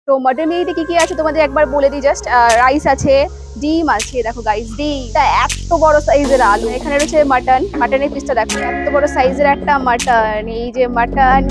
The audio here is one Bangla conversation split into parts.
তো মটন বিরিয়ানিতে কি কি আছে তোমাদের একবার বলে দিই জাস্ট। রাইস আছে, ডিম আছে, দেখো গাইস ডিমটা এত বড় সাইজের, আলু, এখানে রয়েছে মাটন, মাটনের পিসটা দেখো এত বড় সাইজের একটা মাটন, এই যে মাটন।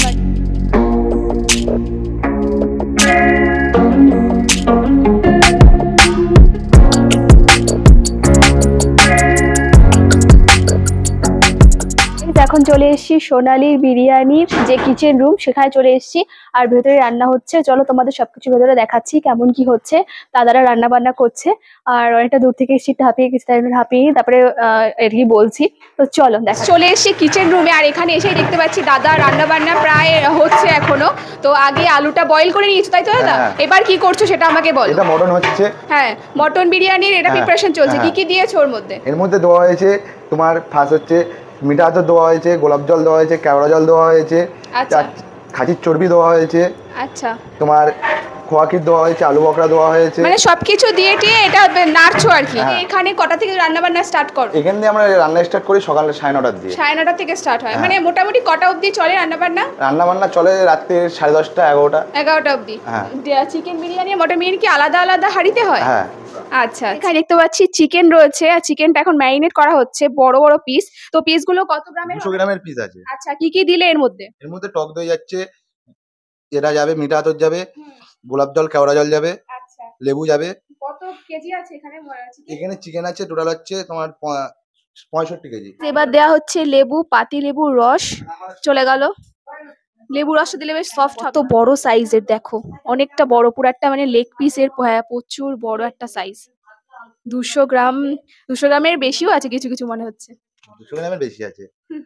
এখন চলে এসেছি সোনালির বিরিয়ানির যে কিচেন রুম, সেখানে চলে এসেছি। আর ভেতরে রান্না হচ্ছে, চলো তোমাদের সবকিছু ভেতরে দেখাচ্ছি কেমন কি হচ্ছে। দাদারা রান্না বান্না করছে, আর অনেকটা দূর থেকে এসেছি, হাঁপিয়ে গেছি, হাঁপিয়ে তারপরে এদিকে বলছি। তো চলো দেখা, চলে এসেছি কিচেন রুমে। আর এখানে এসেই দেখতে পাচ্ছি দাদা রান্না বান্না প্রায় হচ্ছে এখনো। তো আগে আলুটা বয়েল করে নিয়েছো তাই তো দাদা? এবার কি করছো সেটা আমাকে বলো। এটা মটন হচ্ছে। হ্যাঁ, মটন বিরিয়ানির এটা প্রিপারেশন চলছে। কি কি দিয়েছো ওর মধ্যে? এর মধ্যে দেওয়া হয়েছে তোমার ফার্স্ট হচ্ছে মিঠা আতর দেওয়া হয়েছে, গোলাপ জল দেওয়া হয়েছে, কেওড়া জল দেওয়া হয়েছে, আচ্ছা, খাসির চর্বি দেওয়া হয়েছে, আচ্ছা, তোমার খোয়া ক্ষীর দেওয়া হয়েছে, আলু বকরা দেওয়া হয়েছে, মানে সবকিছু দিয়ে এটা নাড়ছো আর কি। এখানে কটা থেকে রান্না বান্না স্টার্ট করো? এখান থেকে আমরা রান্না স্টার্ট করি সকাল 9:30 দিয়ে। 9:30 থেকে স্টার্ট হয়, মানে মোটামুটি কটা অবধি চলে রান্না বান্না? রান্না বান্না চলে রাতে 10:30 11টা অবধি। চিকেন বিরিয়ানি মটন বিরিয়ানি কি আলাদা আলাদা হাঁড়িতে হয়? হ্যাঁ। আচ্ছা, এখানে দেখতে পাচ্ছি চিকেন রয়েছে, আর চিকেনটা এখন ম্যারিনেট করা হচ্ছে, বড় বড় পিস। তো পিসগুলো কত গ্রামের? 200 গ্রামের পিস আছে। আচ্ছা, কি কি দিলে এর মধ্যে? এর মধ্যে টক দই যাচ্ছে, এটা যাবে, মিঠা আতর যাবে, গোলাপ জল কেওড়া জল যাবে, আচ্ছা, লেবু যাবে। কত কেজি আছে এখানে? এখানে চিকেন আছে টোটাল হচ্ছে তোমার 65 কেজি। এবার দেয়া হচ্ছে লেবু, পাতি লেবুর রস চলে গেল। লেবু রসটা দিলে বেশ সফট হবে। তো বড় সাইজের দেখো, অনেকটা বড়, পুরো একটা মানে লেগ পিসের প্রচুর বড় একটা সাইজ। 200 গ্রাম, 200 গ্রামের বেশিও আছে কিছু কিছু মনে হচ্ছে। 200 গ্রামের বেশি আছে।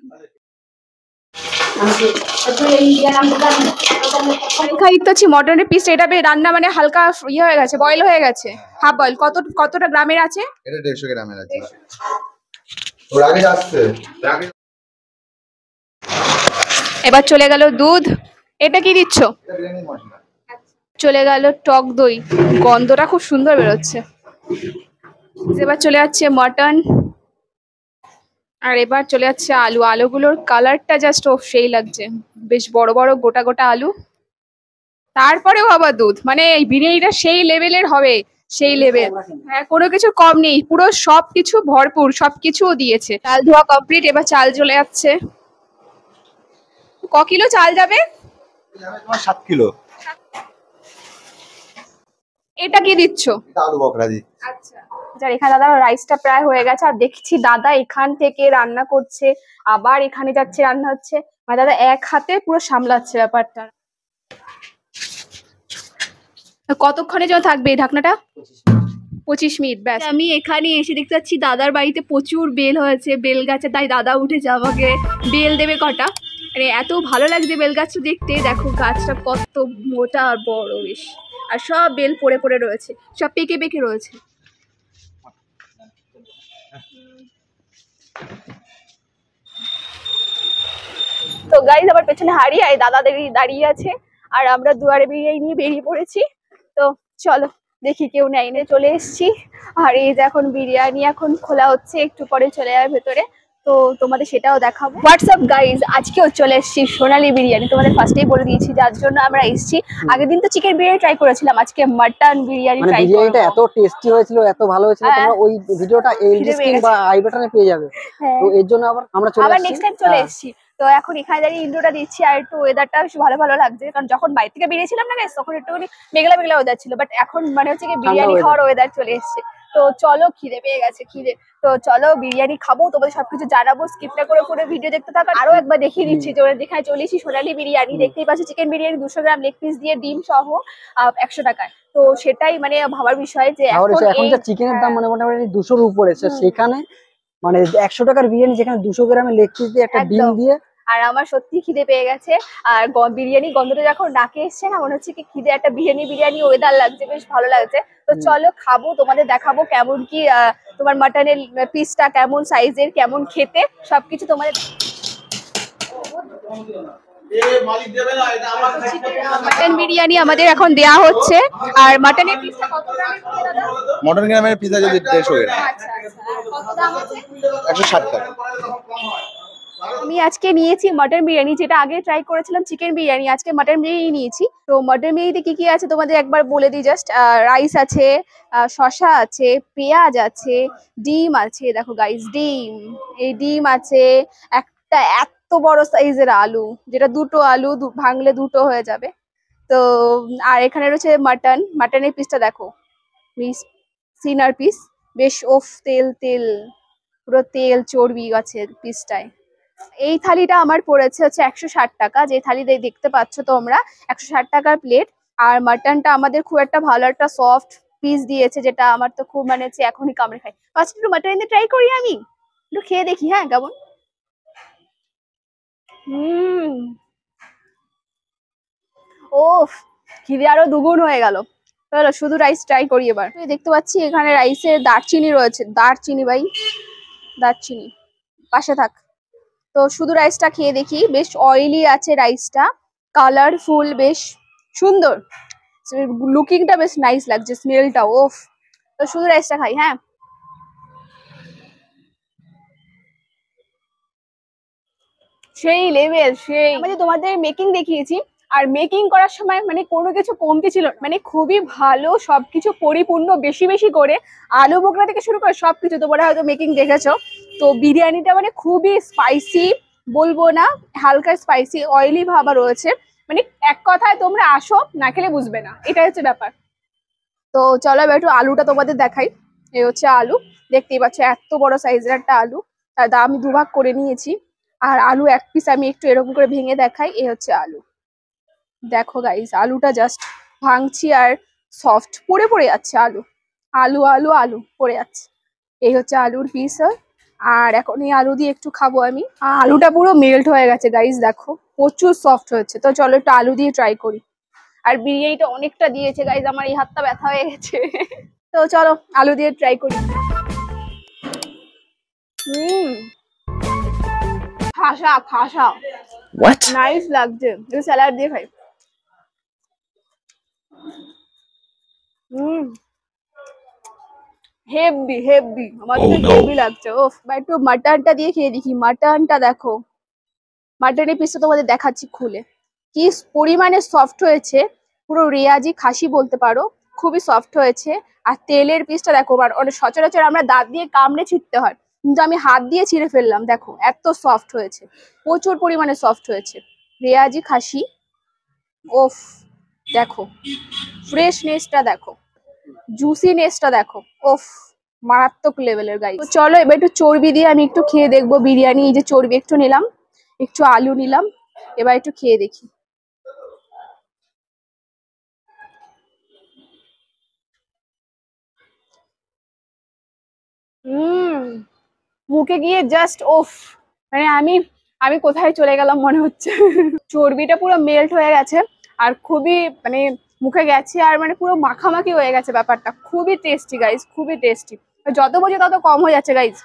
মটনের পিস এটা রান্না মানে হালকা ইয়ে হয়ে গেছে, বয়েল হয়ে গেছে, হাফ বয়েল। কতটা গ্রামের আছে? এটা 150 গ্রামের আছে। ওর আগে যাচ্ছে। এবার চলে গেল দুধ। এটা কি দিচ্ছ? এটা বিরিয়ানি মশলা। চলে গেল টক দই, গন্ধটা খুব সুন্দর বেরোচ্ছে। এবার চলে যাচ্ছে মটন, আর এবার চলে যাচ্ছে আলু। আলুগুলোর কালারটা জাস্ট সেই লাগছে, বেশ বড় বড় গোটা গোটা আলু। তারপরেও আবার দুধ, মানে এই বিরিয়ানিটা সেই লেভেলের হবে, সেই লেভেল। হ্যাঁ, কোনো কিছু কম নেই, পুরো সবকিছু ভরপুর, সবকিছু দিয়েছে। চাল ধোয়া কমপ্লিট, এবার চাল চলে যাচ্ছে। ক কিলো চাল যাবে? 7 কিলো। এটা কি দিচ্ছ? আলু বকরা দি। আচ্ছা, এখানে দাদা রাইসটা প্রায় হয়ে গেছে, আর দেখছি দাদা এখান থেকে রান্না করছে, আবার এখানে যাচ্ছে রান্না হচ্ছে, মানে দাদা এক হাতে পুরো সামলাচ্ছে ব্যাপারটা। কতক্ষণের জন্য থাকবে এই ঢাকনাটা? 25 মিনিট ব্যাস। আমি এখানে এসে দেখতে পাচ্ছি দাদার বাড়িতে প্রচুর বেল হয়েছে, বেল গাছে, তাই দাদা উঠেছে, আমাকে বেল দেবে কটা। মানে এত ভালো লাগছে বেল গাছটা দেখতে, দেখো গাছটা কত মোটা আর বড় বেশ, আর সব বেল পড়ে পড়ে রয়েছে, সব পেকে পেকে রয়েছে। তো গাইস, আমার পেছনে হাড়ি আর দাদা দাঁড়িয়ে আছে, আর আমরা দুয়ারে বিরিয়ানি নিয়ে বেরিয়ে পড়েছি। তো চলো দেখি কেউ নেয়নি, চলে এসেছি। আর এই যে এখন বিরিয়ানি এখন খোলা হচ্ছে, একটু পরে চলে যাবে ভেতরে, তো তোমাদের সেটাও দেখাবো। হোয়াটসঅ্যাপ গাইজ, আজকেও চলে এসেছি সোনালি বিরিয়ানি। তোমাদের ফার্স্টেই বলে দিয়েছি যার জন্য আমরা এসেছি। আগের দিন তো চিকেন বিরিয়ানি ট্রাই করেছিলাম, আজকে মাটন বিরিয়ানি ট্রাই করব। বিরিয়ানিটা এত টেস্টি হয়েছিল, এত ভালো হয়েছিল, তোমরা ওই ভিডিওটা এই ডিসক্রিপশন বা আই বাটনে পেয়ে যাবে। তো এর জন্য আমরা নেক্সট টাইম চলে এসেছি। তো এখন এখানে দাঁড়িয়ে ইন্ডোটা দিচ্ছি, আর একটু ওয়েদারটা বেশ ভালো ভালো লাগছে, কারণ যখন বাইরে থেকে বেরিয়েছিলাম না তখন একটুখানি মেঘলা মেঘলা ওয়েদার ছিল, বাট এখন মানে হচ্ছে কি বিরিয়ানি খাওয়ার ওয়েদার চলে এসেছে। তো চলো, খিদে পেয়ে গেছে, তো চলো বিরিয়ানি খাবো, তোমাদের সবকিছু জানাবো, স্কিপ না করে পুরো ভিডিও দেখতে থাকো। আরো একবার দেখিয়ে দিচ্ছি যেখানে চলে এসেছি সোনালি বিরিয়ানি, দেখতেই পাচ্ছি chicken biryani 200 gram leg piece দিয়ে ডিম সহ 100 টাকায়। তো সেটাই মানে ভাবার বিষয় যে এখন যে চিকেনের দাম মানে মোটামুটি 200-র উপরে, সেখানে মানে 100 টাকার বিরিয়ানি যেখানে 200 গ্রামের লেগ পিস দিয়ে একটা ডিম দিয়ে। আর আমার সত্যি খিদে পেয়ে গেছে, আর বিরিয়ানি গন্ধটা যখন নাকে এসছে না, মনে হচ্ছে কি খিদে একটা বিরিয়ানি ওয়েদার লাগছে, বেশ ভালো লাগছে। তো চলো খাবো, তোমাদের দেখাবো কেমন কি তোমার মাটনের পিসটা কেমন সাইজের, কেমন খেতে, সবকিছু তোমাদের। মাটন বিরিয়ানি আমাদের এখন দেয়া হচ্ছে, আর মাটনের পিসটা কত গ্রামের দাদা? মটন গ্রামের পিস আছে 150 গ্রাম। আচ্ছা, কত দাম আছে? 160 টাকা। আমি আজকে নিয়েছি মাটন বিরিয়ানি, যেটা আগে ট্রাই করেছিলাম চিকেন বিরিয়ানি, আজকে মাটন বিরিয়ানি নিয়েছি। তো মাটন বিরিয়ানিতে কি কি আছে তোমাদের একবার বলে দিই জাস্ট। রাইস আছে, শসা আছে, পেঁয়াজ আছে, ডিম আছে, দেখো গাইস ডিম, এই ডিম আছে, একটা এত বড় সাইজের আলু, যেটা দুটো আলু ভাঙলে দুটো হয়ে যাবে। তো আর এখানে রয়েছে মাটন, মাটনের পিসটা দেখো, পিস সিনার পিস, বেশ ওফ তেল তেল, পুরো তেল চর্বি আছে পিসটায়। এই থালিটা আমার পড়েছে হচ্ছে 160 টাকা, যে থালি দেখতে পাচ্ছ তোমরা, 160 টাকার প্লেট। আর মাটনটা আমাদের খুব একটা ভালো একটা সফট পিস দিয়েছে, যেটা আমার তো খুব মানে হচ্ছে এখনই কামড়ে খাই। ফার্স্ট একটু মাটন দিয়ে ট্রাই করি, আমি একটু খেয়ে দেখি হ্যাঁ কেমন। ওফ, খিদে আরো দুগুণ হয়ে গেল। চলো শুধু রাইস ট্রাই করি এবার। দেখতে পাচ্ছি এখানে রাইসে দারচিনি রয়েছে, দারচিনি ভাই, দারচিনি পাশে থাক। তো শুধু রাইসটা খেয়ে দেখি, বেশ অয়েলি আছে রাইসটা, কালারফুল, বেশ সুন্দর, লুকিংটা বেশ নাইস লাগছে, স্মেলটা ওফ। তো শুধু রাইসটা খাই হ্যাঁ। সেই লেভেল, সেই আমি তোমাদের মেকিং দেখিয়েছি, আর মেকিং করার সময় মানে কোনো কিছু কমতি ছিল না, মানে খুবই ভালো, সবকিছু পরিপূর্ণ, বেশি বেশি করে আলু বোখরা থেকে শুরু করে সবকিছু তোমরা হয়তো মেকিং দেখেছো। তো বিরিয়ানিটা মানে খুবই স্পাইসি, বলবো না, হালকা স্পাইসি, অয়েলি ভাবা রয়েছে, মানে এক কথায় তোমরা আসো, না খেলে বুঝবে না, এটাই হচ্ছে ব্যাপার। তো চলো এবার একটু আলুটা তোমাদের দেখাই। এই হচ্ছে আলু, দেখতেই পাচ্ছ এত বড় সাইজের একটা আলু, তার দাম আমি দুভাগ করে নিয়েছি। আর আলু এক পিস আমি একটু এরকম করে ভেঙে দেখাই, এই হচ্ছে আলু, দেখো গাইস আলুটা জাস্ট ভাঙছি আর সফট, পড়ে পড়ে যাচ্ছে আলু, আলু আলু আলু পড়ে যাচ্ছে। এই হচ্ছে আলুর পিস। আর এখন এই আলু দিয়ে একটু খাবো আমি, আলুটা পুরো মেল্ট হয়ে গেছে গাইস, দেখো প্রচুর সফট হয়েছে। তো চলো একটু আলু দিয়ে ট্রাই করি। আর বিরিয়ানিটা অনেকটা দিয়েছে গাইস, আমার এই হাতটা ব্যথা হয়ে গেছে। তো চলো আলু দিয়ে ট্রাই করি। খাসা খাসা, নাইস লাগছে, একটু স্যালাড দিয়ে খাই। হেভি হেভি, আমার তো হেভি লাগছে। ওফ, বা একটু মাটনটা দিয়ে খেয়ে দেখি, মাটনটা দেখো, মাটনের পিসটা তোমাদের দেখাচ্ছি খুলে, কি পরিমাণে সফট হয়েছে, পুরো রেয়াজি খাসি বলতে পারো, খুবই সফট হয়েছে। আর তেলের পিসটা দেখো, অনেক সচরাচর আমরা দাঁত দিয়ে কামড়ে ছিঁড়তে হয়, কিন্তু আমি হাত দিয়ে ছিঁড়ে ফেললাম, দেখো এত সফট হয়েছে, প্রচুর পরিমাণে সফট হয়েছে, রেয়াজি খাসি। ওফ, দেখো ফ্রেশনেসটা দেখো, জুসিনেসটা দেখো, ওফ মারাত্মক লেভেলের গাইস। তো চলো এবার একটু চর্বি দিয়ে আমি একটু খেয়ে দেখবো বিরিয়ানি। এই যে চর্বি একটু নিলাম, একটু আলু নিলাম, এবার একটু খেয়ে দেখি। মুখে গিয়ে জাস্ট ওফ, মানে আমি আমি কোথায় চলে গেলাম মনে হচ্ছে। চর্বিটা পুরো মেল্ট হয়ে গেছে, আর খুবই মানে মুখে গেছে, আর মানে পুরো মাখামাখি হয়ে গেছে ব্যাপারটা, খুবই টেস্টি গাইস, খুবই টেস্টি, যত বলছি তত কম হয়ে যাচ্ছে গাইস।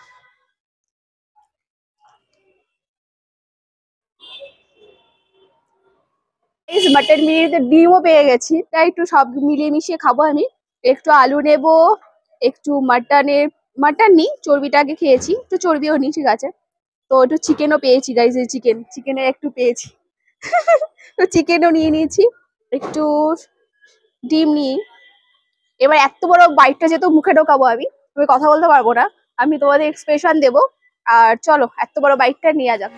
মাটন বিরিয়ানিতে ডিমও পেয়ে গেছি, তাই একটু সব মিলিয়ে মিশিয়ে খাবো আমি। একটু আলু নেব, একটু মাটনের, মাটন নি চর্বিটা আগে খেয়েছি, একটু চর্বিও নি, ঠিক আছে। তো একটু চিকেনও পেয়েছি গাইস, এই চিকেনের একটু পেয়েছি। তো চিকেনও নিয়ে নিয়েছি, একটু ডিম নিই। এবার এত বড় বাইটটা যেহেতু মুখে ঢোকাবো আমি কথা বলতে পারবো না, আমি তোমাদের এক্সপ্রেশন দেবো। আর চলো এত বড় বাইটটা নিয়ে যাক।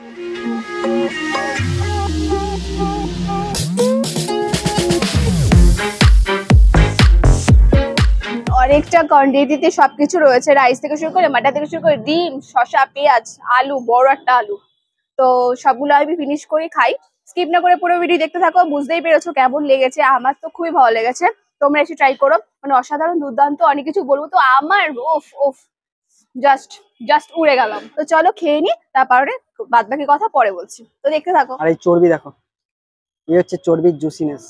অনেকটা কোয়ান্টিটিতে সবকিছু রয়েছে, রাইস থেকে শুরু করে মাটন থেকে শুরু করে ডিম, শসা, পেঁয়াজ, আলু, বড় একটা আলু। তো সবগুলো আমি ফিনিশ করে খাই, স্কিপ না করে পুরো ভিডিও দেখতে থাকো, বুঝতেই পেরেছো কেমন লেগেছে। আমার তো খুবই ভালো লেগেছে, তোমরা এসে ট্রাই করো, মানে অসাধারণ, দুর্দান্ত, অনেক কিছু বলবো তো আমার, ওফ ওফ, জাস্ট জাস্ট উড়ে গেলাম। তো চলো খেয়ে নি, তারপরে বাদ বাকি কথা পরে বলছি, তো দেখতে থাকো। আর এই চর্বি দেখো, এই হচ্ছে চর্বির জুসিনেস,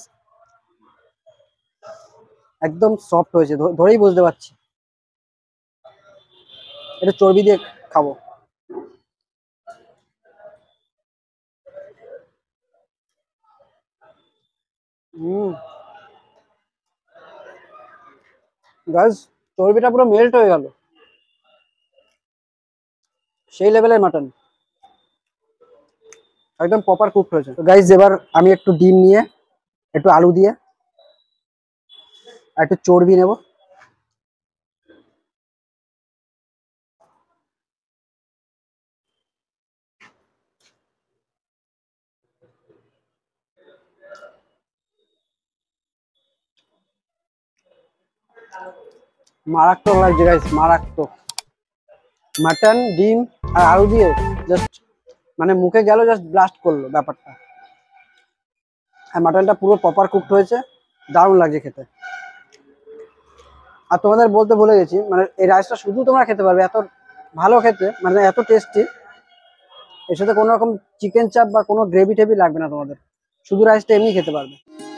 একদম সফট হয়েছে, ধরেই বুঝতে পারছি। এটা চর্বি দিয়ে খাবো। গাইস, চর্বিটা পুরো মেল্ট হয়ে গেল, সেই লেভেলের মাটন। একদম প্রপার কুক হয়েছে। তো গাইস এবার আমি একটু ডিম নিয়ে একটু আলু দিয়ে আর একটু চর্বি নেব। মারাত্মক লাগছে গাইস, মারাত্মক। মাটন, ডিম আর আলু দিয়ে জাস্ট মানে মুখে গেল, জাস্ট ব্লাস্ট করলো ব্যাপারটা। আর মাটনটা পুরো প্রপার কুকড হয়েছে, দারুণ লাগছে খেতে। আর তোমাদের বলতে ভুলে গেছি, মানে এই রাইসটা শুধু তোমরা খেতে পারবে, এত ভালো খেতে, মানে এত টেস্টি। এর সাথে কোনো রকম চিকেন চাপ বা কোনো গ্রেভি টেভি লাগবে না তোমাদের, শুধু রাইসটা এমনি খেতে পারবে।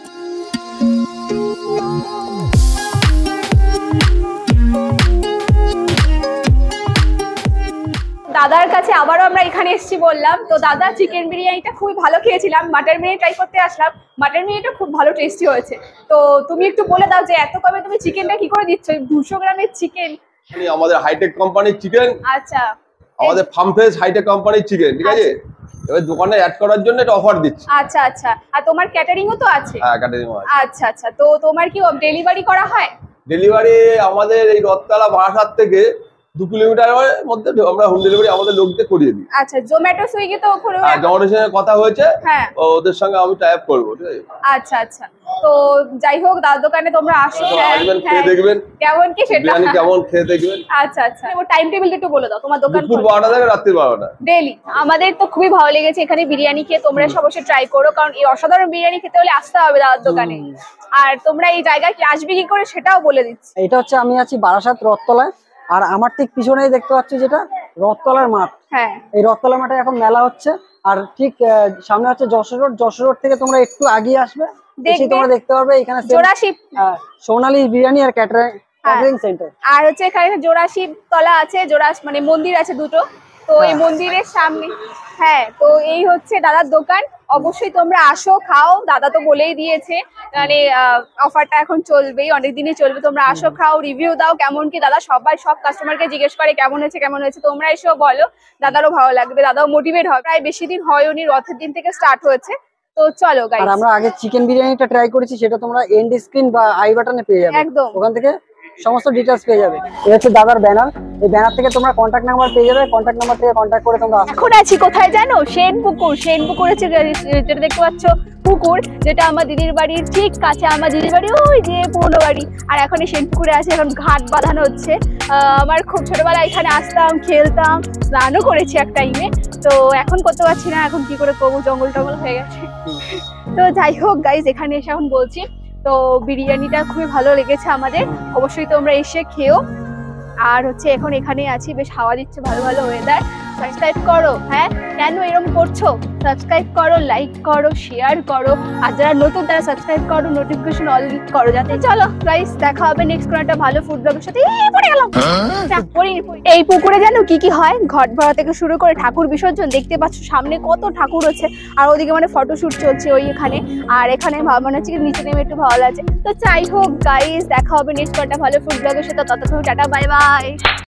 দাদার কাছে আবারও আমরা এখানে এসেছি বললাম, তো দাদা চিকেন বিরিয়ানিটা খুবই ভালো খেয়েছিলাম, মাটন বিরিয়ানি ট্রাই করতে আসলাম, মাটন বিরিয়ানিটা খুব ভালো টেস্টি হয়েছে। তো তুমি একটু বলে দাও যে এত কমে তুমি চিকেনটা কি করে দিচ্ছ? 200 গ্রামের চিকেন, আমাদের হাইটেক কোম্পানির চিকেন। আচ্ছা, আমাদের ফার্ম ফ্রেশ হাইটেক কোম্পানির চিকেন, ঠিক আছে? এবার দোকানে অ্যাড করার জন্য এটা অফার দিচ্ছি। আচ্ছা আচ্ছা। আর তোমার ক্যাটারিংও তো আছে? হ্যাঁ, ক্যাটারিংও আছে। আচ্ছা আচ্ছা। তো তোমার কি ডেলিভারি করা হয়? ডেলিভারি আমাদের এই রথতলা বারাসাত থেকে 2 কিলোমিটারের মধ্যে আমরা হোম ডেলিভারি আমাদের লোকদের করিয়ে দিই। আচ্ছা, জোম্যাটো সুইগি তো ওখানে? হ্যাঁ, জোম্যাটোর সঙ্গে কথা হয়েছে, হ্যাঁ, ওদের সঙ্গে আমি টাই আপ করব, ঠিক আছে? আচ্ছা আচ্ছা। তো যাই হোক, দাদার দোকানে তোমরা আসো, আসবেন, খেয়ে দেখবেন কেমন কি সেটা, বিরিয়ানি কেমন খেয়ে দেখবেন। আচ্ছা আচ্ছা। ও টাইম টেবিলটা একটু বলে দাও তোমার দোকান। দুপুর 12টা থেকে রাত্রি 12টা ডেইলি। আমাদের তো খুবই ভালো লেগেছে এখানে বিরিয়ানি খেয়ে, তোমরা অবশ্যই ট্রাই করো, কারণ এই অসাধারণ বিরিয়ানি খেতে হলে আসতে হবে দাদার দোকানে। আর তোমরা এই জায়গায় কি আসবে কি করে সেটাও বলে দিচ্ছি। এটা হচ্ছে আমি আছি বারাসাত রথতলায়, আর আমার ঠিক পিছনেই দেখতে পাচ্ছি যেটা রথতলার মাঠ। হ্যাঁ, এই রথতলা মাঠে এখন মেলা হচ্ছে, আর ঠিক সামনে হচ্ছে যশোর রোড। যশোর রোড থেকে তোমরা একটু আগিয়ে আসবে, এসে তোমরা দেখতে পারবে এখানে সোনালি বিরিয়ানি আর ক্যাটারিং সেন্টার। আর হচ্ছে এখানে জোড়াশিব তলা আছে, মানে মন্দির আছে দুটো, তো এই মন্দিরের সামনে। হ্যাঁ, তো এই হচ্ছে দাদার দোকান, অবশ্যই তোমরা আসো, খাও। দাদা তো বলেই দিয়েছে মানে অফারটা এখন চলবেই, অনেকদিনই চলবে। তোমরা আসো, খাও, রিভিউ দাও কেমন কি। দাদা সব কাস্টমারকে জিজ্ঞেস করে কেমন হয়েছে কেমন হয়েছে, তোমরা এসেও বলো, দাদারও ভালো লাগবে, দাদাও মোটিভেট হবে। প্রায় বেশি দিন হয় উনি, রথের দিন থেকে স্টার্ট হয়েছে। তো চলো গাইস, আর আমরা আগে চিকেন বিরিয়ানিটা ট্রাই করেছি, সেটা তোমরা এন্ড স্ক্রিন বা আই বাটনে পেয়ে যাবে, একদম ওখান থেকে সমস্ত ডিটেইলস পেয়ে যাবে। এটা হচ্ছে দাদার ব্যানার, এই ব্যানার থেকে তোমরা কন্টাক্ট নাম্বার পেয়ে যাবে, কন্টাক্ট নাম্বার থেকে কন্টাক্ট করে তোমরা এখন আছি কোথায় জানো? সেনপুকুর হচ্ছে যেটা দেখতে পাচ্ছ পুকুর, যেটা আমার দিদির বাড়ির ঠিক কাছে। আমার দিদির বাড়ি ওই যে পুরনো বাড়ি, আর এখন এই সেনপুকুরে আছে, এখন ঘাট বাঁধানো হচ্ছে। আমার খুব ছোটবেলায় এখানে আসতাম, খেলতাম, স্নানও করেছি এক টাইমে। তো এখন করতে পারছি না, এখন কি করে করবো, জঙ্গল টঙ্গল হয়ে গেছে। তো যাই হোক গাইজ, এখানে এসে এখন বলছি, তো বিরিয়ানিটা খুবই ভালো লেগেছে আমাদের, অবশ্যই তোমরা এসে খেও। আর হচ্ছে এখন এখানে আছি, বেশ হাওয়া দিচ্ছে, ভালো ভালো ওয়েদার। সাবস্ক্রাইব করো, হ্যাঁ কেন এরকম করছো? সাবস্ক্রাইব করো, লাইক করো, শেয়ার করো, আর যারা নতুন তারা সাবস্ক্রাইব করো, নোটিফিকেশন অল করো যাতে। চলো গাইস, দেখা হবে নেক্সট কোনো একটা ভালো ফুড ব্লগের সাথে। পড়ে গেলাম। এই পুকুরে জানো কি কি হয়? ঘট ভরা থেকে শুরু করে ঠাকুর বিসর্জন, দেখতে পাচ্ছ সামনে কত ঠাকুর আছে, আর ওদিকে মানে ফটোশুট চলছে ওই এখানে। আর এখানে মনে হচ্ছে নিচে নেমে একটু ভালো লাগছে। তো যাই হোক গাইস, দেখা হবে নেক্সট কোনো একটা ভালো ফুড ব্লগের সাথে, ততক্ষণ টাটা, বাই বাই।